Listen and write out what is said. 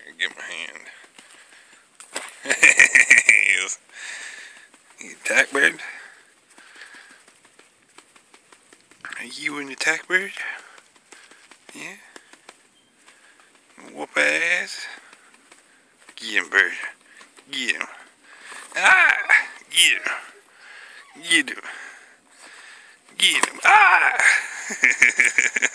Get my hand. You attack bird? Are you an attack bird? Yeah? Whoop ass. Get him, bird. Get him. Ah! Get him. Get him. Get him. Ah!